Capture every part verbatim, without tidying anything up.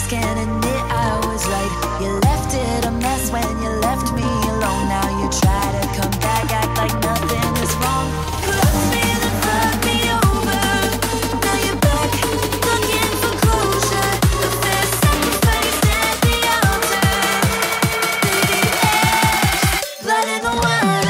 can admit I was right. You left it a mess when you left me alone. Now you try to come back, act like nothing is wrong. You left me to fuck me over. Now you're back, looking for closure. The fair sacrifice at the altar. Baby, there's blood in the water.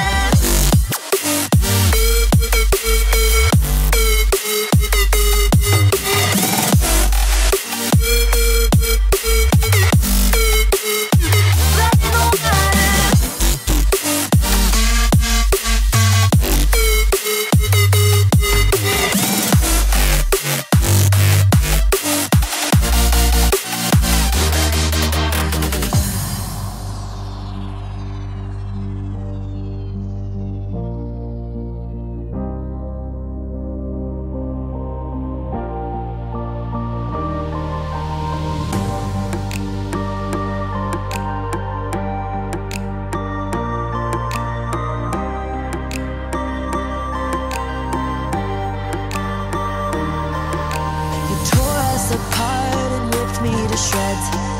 Apart and ripped me to shreds.